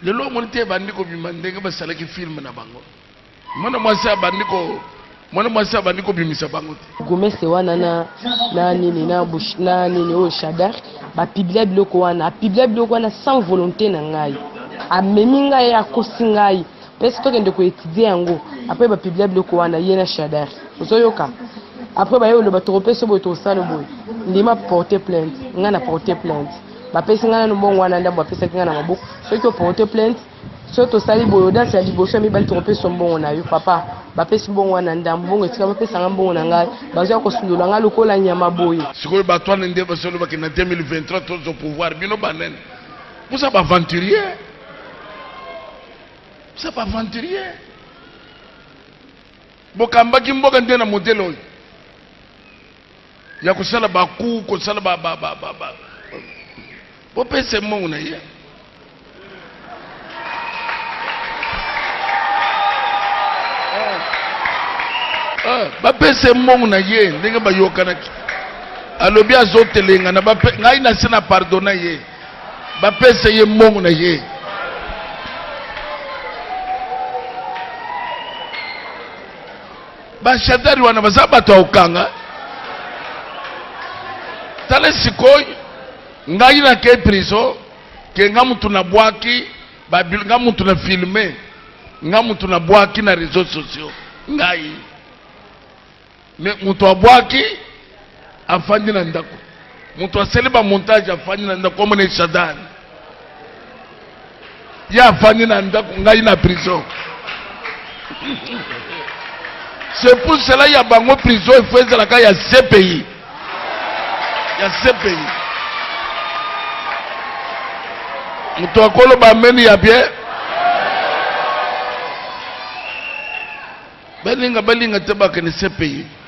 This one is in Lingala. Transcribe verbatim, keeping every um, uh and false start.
le lo monte bandiko bimandenge basala ki film na bango mwana mwasi bandiko mwana mwasi bandiko bimisa bango Gomes wana na na nini na bush na nini o Shadar ba piblia biloko wana piblia biloko wana sans volonté na ngai amemi ngai akosi ngai parce que ndeko étudier yango après ba piblia biloko wana yena Shadar ozoyoka après ba yo le ba troper so boto sala boy ndima porter plainte nga na porter plainte ba pesi nga na mbongo wana ndambo ba pesi nga na maboko so ki porter plainte so to sali boyo danse ya liboso mi bali troper so mbongo na yo papa ba pesi mbongo wana ndambo mbongo etika ba pesi nga mbongo na ngai bazo ko sundola nga lokola nyama boye sikoyo ba twana nde ba solo ba kina deux mille vingt-trois tous au pouvoir bino banen vous ça ba aventurier ça ba aventurier bokamba kimboka nde na modelo ya kusala baku kusala ba ba ba ba bo pese mbongo na ye ba pese mbongo na ye ndenge bayokana alobi azotelenga na ba ngai na sina pardonna ye ba pese ye mbongo na ye ba Shadari wana bazaba to okanga tale sikoy ngai na ke prison ke ngamutu na bwaki ba ngamutu na filmer ngamutu na bwaki na réseaux sociaux ngai mais mutu abwaki afandi na ndako mutu aseleba montage afandi na ndako comme ne Shadari ya afandi na ndako ngai na prison. C'est pour cela qu'il y a bango prison il faut que il y a C P I. Il y a C P I. Mutu akolo ba meni ya bien. Belinga belinga teba que ne C P I.